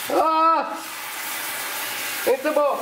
Ah! Inte bra!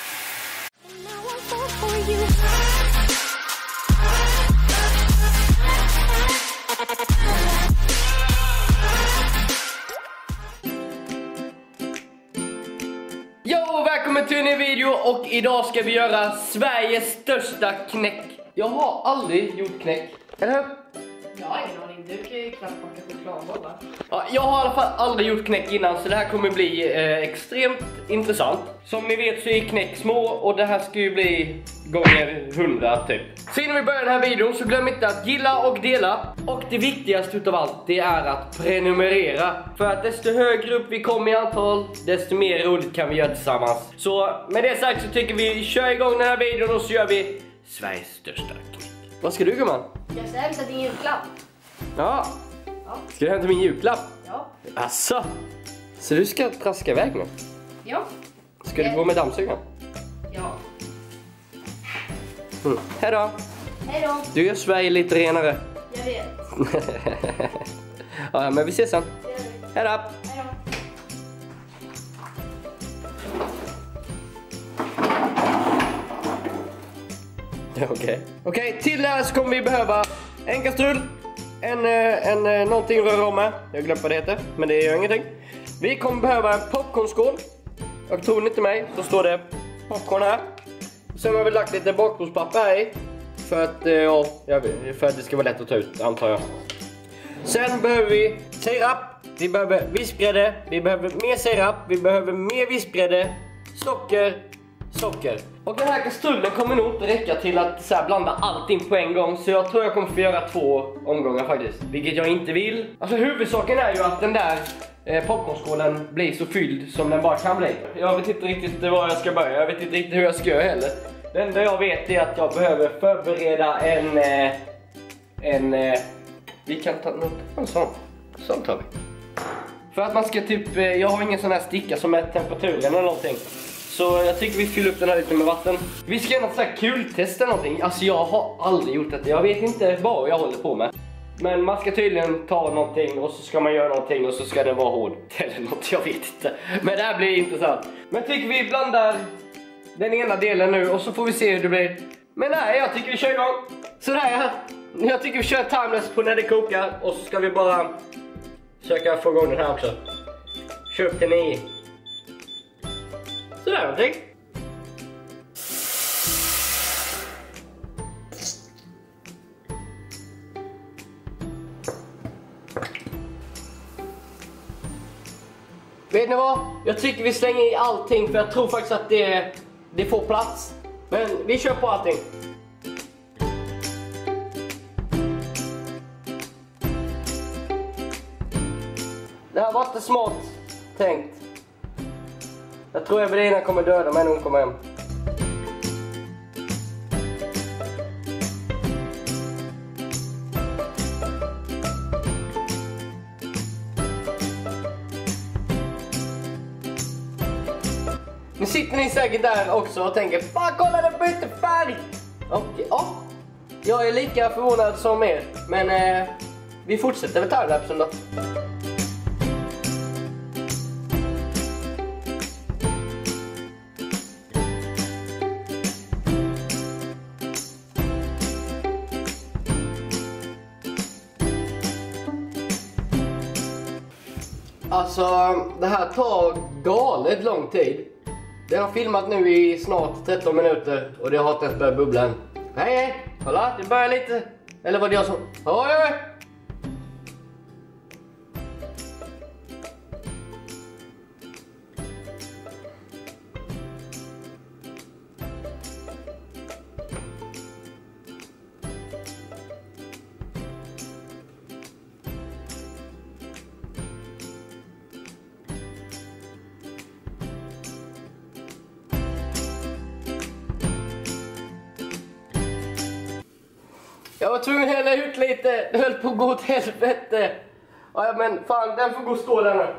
Jo, välkommen till en ny video och idag ska vi göra Sveriges största knäck. Jag har aldrig gjort knäck, eller hur? Jag har ingen aning, du kan ju knappt baka chokladbollar. Ja, jag har i alla fall aldrig gjort knäck innan, så det här kommer bli extremt intressant. Som ni vet så är knäck små och det här ska ju bli gånger 100 typ. Så innan vi börjar den här videon så glöm inte att gilla och dela. Och det viktigaste utav allt, det är att prenumerera. För att desto högre upp vi kommer i antal, desto mer roligt kan vi göra tillsammans. Så med det sagt så tycker vi kör igång den här videon och så gör vi Sveriges största knäck. Vad ska du, gumman? Jag ska hämta din julklapp. Ja. Ska du hämta min julklapp? Ja. Asså? Så du ska traska iväg nu? Ja. Ska du gå med dammsugaren? Ja. Hej då. Hej då. Du gör Sverige lite renare. Jag vet. Ja, men vi ses sen. Det gör vi. Hej då. Hej då. Okej, till det här så kommer vi behöva en kastrull, någonting att röra om med. Jag glömde vad det heter, men det gör ingenting. Vi kommer behöva en popcornskål. Och tror ni inte mig så står det popcorn här. Sen har vi lagt lite bakplåtspapper här i. För att, för att det ska vara lätt att ta ut, antar jag. Sen behöver vi sirap. Vi behöver vispgrädde. Vi behöver mer sirap. Vi behöver mer vispgrädde. Socker. Och den här kastrullen kommer nog inte räcka till att så här, blanda allting på en gång. Så jag tror jag kommer få göra 2 omgångar faktiskt. Vilket jag inte vill. Alltså huvudsaken är ju att den där popcornskålen blir så fylld som den bara kan bli. Jag vet inte riktigt var jag ska börja. Jag vet inte riktigt hur jag ska göra heller. Det enda jag vet är att jag behöver förbereda vi kan ta en sån tar vi. För att man ska typ, jag har ingen sån här sticka som är temperaturen eller någonting. Så jag tycker vi fyller upp den här lite med vatten. Vi ska göra något sånt här kultest eller någonting. Alltså jag har aldrig gjort det. Jag vet inte vad jag håller på med. Men man ska tydligen ta någonting och så ska man göra någonting och så ska den vara hård. Eller något, jag vet inte. Men det här blir intressant. Men tycker vi blandar den ena delen nu och så får vi se hur det blir. Men nej, jag tycker vi kör igång. Sådär, jag tycker vi kör timeless på när det kokar. Och så ska vi bara försöka få igång den här också. Kör upp till 9. Sådär någonting. Vet ni vad? Jag tycker vi slänger i allting för jag tror faktiskt att det får plats. Men vi kör på allting. Det här var inte smart tänkt. Jag tror Evelina kommer döda mig när hon kommer hem. Nu sitter ni säkert där också och tänker, fan kolla den byter färg! Och ja, jag är lika förvånad som er. Men vi fortsätter med timelapsen då. Alltså, det här tar galet lång tid. Det har filmat nu i snart 13 minuter och det har inte ens börjat bubbla än. Hej, kolla, det börjar lite. Eller var det jag som... Oj. Jag var tvungen att hälla ut lite, det höll på att gå åt helvete. Ja men fan, den får gå och stå där nu.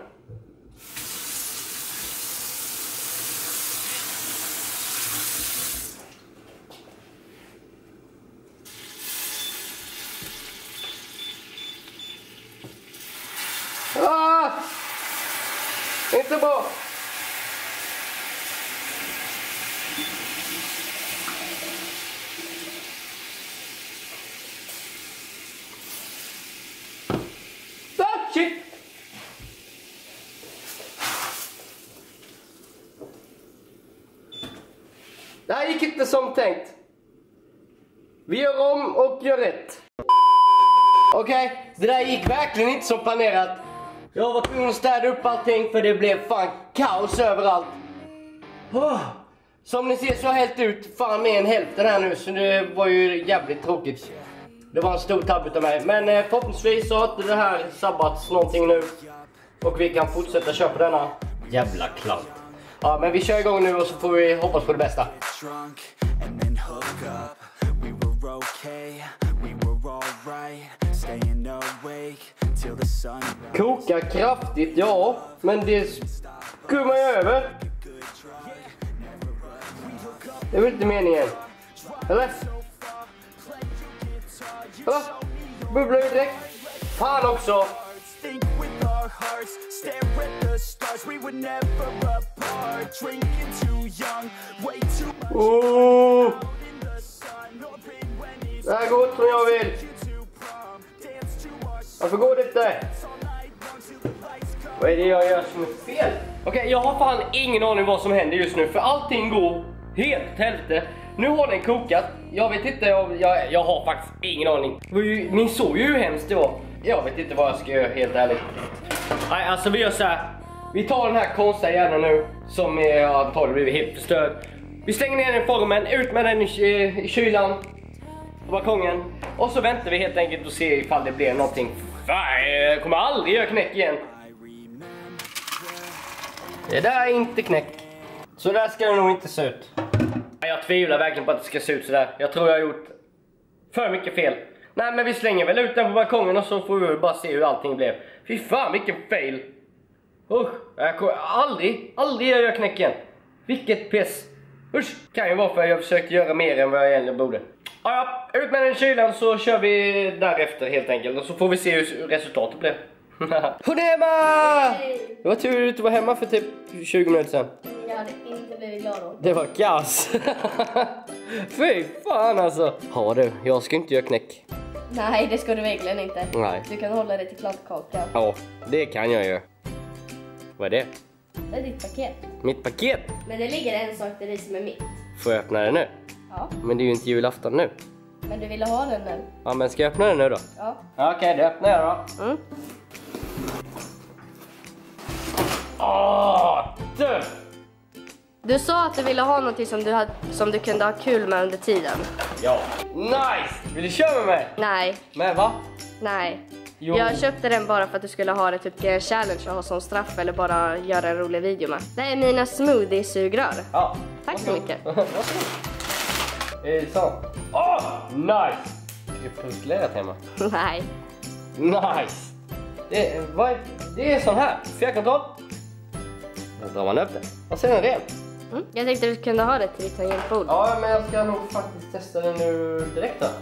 Inte bra. Shit. Det här gick inte som tänkt. Vi gör om och gör rätt. Okej, det där gick verkligen inte som planerat. Jag var tvungen att städa upp allting för det blev fan kaos överallt. Som ni ser så har jag hällt ut fan mer än hälften här nu, så det var ju jävligt tråkigt. Det var en stor tabb av mig, men förhoppningsvis så har inte det här sabbats någonting nu. Och vi kan fortsätta köra på denna jävla cloud. Ja, men vi kör igång nu och så får vi hoppas på det bästa. Koka kraftigt, ja, men det skummar ju över. Det är väl inte meningen, eller? Hallå? Bubblar ju direkt. Fan också. Det här går som jag vill. Varför går det inte? Vad är det jag gör som är fel? Okej, jag har fan ingen aning vad som händer just nu, för allting går helt åt helvete. Nu har den kokat. Jag vet inte, jag har faktiskt ingen aning. Ni såg ju hur hemskt det var. Jag vet inte vad jag ska göra, helt ärligt. Nej, alltså vi gör så här. Vi tar den här konstiga hjärnan nu, som antagligen blivit helt förstörd. Vi slänger ner den i formen, ut med den i kylan på balkongen. Och så väntar vi helt enkelt och ser ifall det blir någonting. Jag kommer aldrig göra knäck igen. Det där är inte knäck. Så där ska det nog inte se ut. Jag tvivlar verkligen på att det ska se ut sådär. Jag tror jag har gjort för mycket fel. Nej, men vi slänger väl ut den på balkongen och så får vi bara se hur allting blev. Fy fan, vilken fail. Jag kommer aldrig göra knäck igen. Vilket piss. Usch, kan ju vara för att jag försökte göra mer än vad jag egentligen borde. Ja, ut med den i kylan så kör vi därefter helt enkelt. Och så får vi se hur resultatet blev. Hon är hemma! Det var tur att du var hemma för typ 20 minuter sedan. Jag hade inte blivit glad då. Det var kaos. Fy fan alltså. Ja du, jag ska inte göra knäck. Nej, det ska du verkligen inte. Nej. Du kan hålla dig till kladdkaka. Ja, det kan jag göra. Vad är det? Det är ditt paket. Mitt paket? Men det ligger en sak till dig som är mitt. Får jag öppna den nu? Ja. Men det är ju inte julafton nu. Men du ville ha den nu? Ja, men ska jag öppna den nu då? Ja. Okej, det öppnar jag då. Mm. Du! Du sa att du ville ha något som du kunde ha kul med under tiden. Ja. Nice! Vill du köra med mig? Nej. Men va? Nej. Jo. Jag köpte den bara för att du skulle ha det typ till en challenge och ha som straff eller bara göra en rolig video med. Det är mina smoothie-sugrör. Ja. Tack så mycket. Så. Nice! Ska du pussla ert hemma? Nej. Nice! Det är sån här. Fjärrkontroll. Då drar man upp det. Och sen är det. Mm. Jag tänkte att du kunde ha det till ditt tangentbord. Ja, men jag ska nog faktiskt testa den nu direkt då.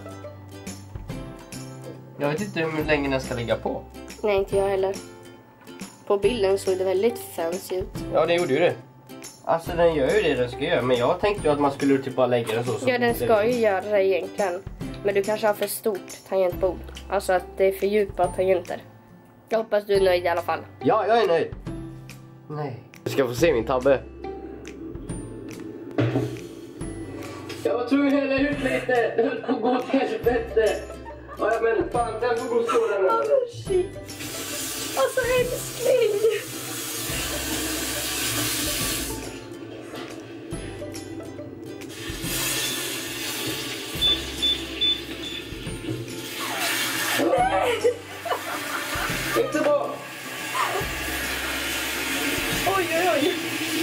Jag vet inte hur länge den ska ligga på. Nej, inte jag heller. På bilden såg det väldigt fancy ut. Ja, det gjorde ju det. Alltså den gör ju det den ska göra. Men jag tänkte ju att man skulle typ bara lägga den så. Ja, den ska ju göra det egentligen. Men du kanske har för stort tangentbord. Alltså att det är för djupa tangenter. Jag hoppas du är nöjd i alla fall. Ja, jag är nöjd. Nej. Du ska få se min tabbe. Jag var tvungen att hälla ut lite. Det höll på att gå åt helvete. Ja, men fan, den får gå och stå där nu. Oh, shit. Alltså, älskling. Inte bra. Oj, oj, oj.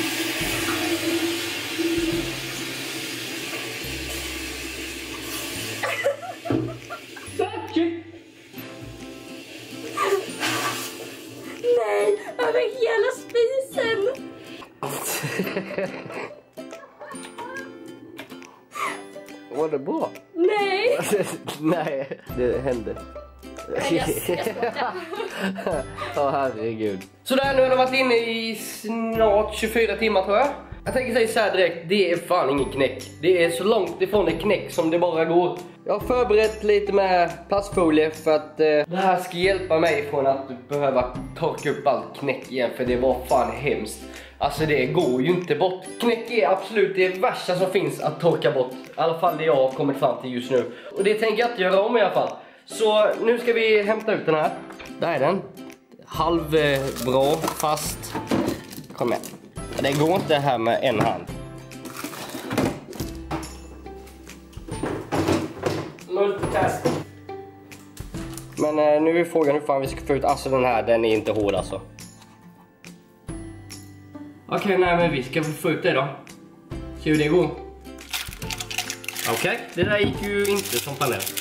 Nej, över hela spisen. Var det bra? Nej. Nej, det hände. Åh herregud. Så där, nu har jag varit inne i snart 24 timmar tror jag. Jag tänker säga så här direkt, det är fan ingen knäck. Det är så långt ifrån en knäck som det bara går. Jag har förberett lite med plastfolie för att det här ska hjälpa mig från att behöva torka upp allt knäck igen. För det var fan hemskt. Alltså det går ju inte bort. Knäck är absolut det värsta som finns att torka bort. I alla fall det jag har kommit fram till just nu. Och det tänker jag inte göra om i alla fall. Så nu ska vi hämta ut den här. Där är den. Halvbra fast. Kom med. Det går inte här med en hand. Multitask. Men nu är frågan hur fan vi ska få ut. Alltså den här, den är inte hård alltså. Okej, nej men vi ska få ut det då. Se hur det går. Okej, det där gick ju inte som planerat.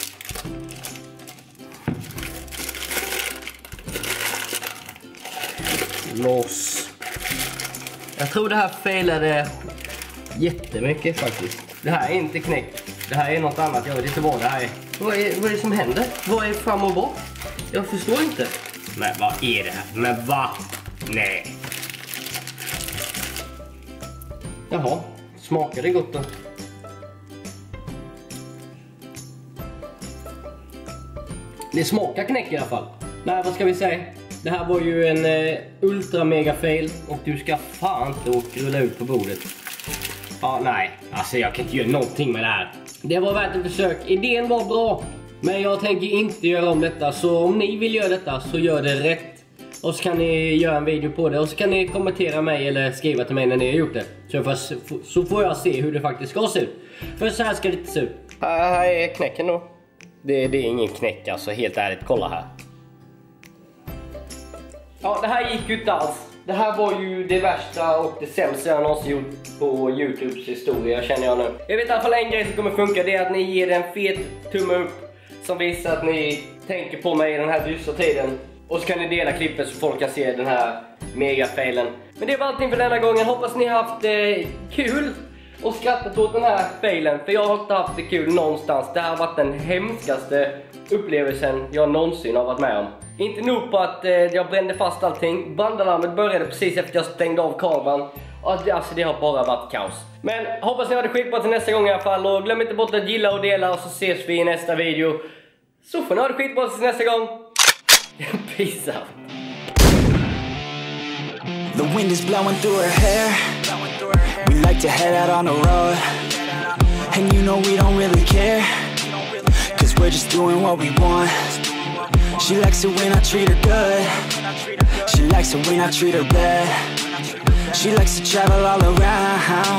Loss. Jag tror det här failade jättemycket faktiskt. Det här är inte knäckt. Det här är något annat. Jag vet inte vad det här är. Vad är det som händer? Vad är fram och bak? Jag förstår inte. Men vad är det här? Men vad? Nej. Jaha. Smakar det gott då? Det smakar knäck i alla fall. Nej, vad ska vi säga? Det här var ju en ultra mega fail och du ska fan inte åka rulla ut på bordet. Ja, nej. Alltså jag kan inte göra någonting med det här. Det var värt ett försök. Idén var bra. Men jag tänker inte göra om detta. Så om ni vill göra detta så gör det rätt. Och så kan ni göra en video på det. Och så kan ni kommentera mig eller skriva till mig när ni har gjort det. Så får jag se hur det faktiskt ska se ut. För så här ska det inte se ut. Här är knäcken då. Det är ingen knäck alltså, helt ärligt. Kolla här. Ja, det här gick ju inte alls. Det här var ju det värsta och det sämsta jag någonsin gjort på YouTubes historia, känner jag nu. Jag vet i alla fall en grej som kommer funka, det är att ni ger en fet tumme upp som visar att ni tänker på mig i den här dystra tiden. Och så kan ni dela klippet så folk kan se den här mega-failen. Men det var allting för denna gången. Hoppas ni har haft kul och skrattat åt den här failen. För jag har inte haft det kul någonstans. Det här har varit den hemskaste upplevelsen jag någonsin har varit med om. Inte nog på att jag brände fast allting. Brandalarmet började precis efter jag stängde av kameran. Alltså det har bara varit kaos. Men hoppas ni har det skitbra till nästa gång i alla fall. Och glöm inte bort att gilla och dela. Och så ses vi i nästa video. Så får ni ha det skitbra till nästa gång. Peace out. The wind is blowing through her hair. We like to head out on the road. And you know we don't really care. Cause we're just doing what we want. She likes it when I treat her good. She likes it when I treat her bad. She likes to travel all around.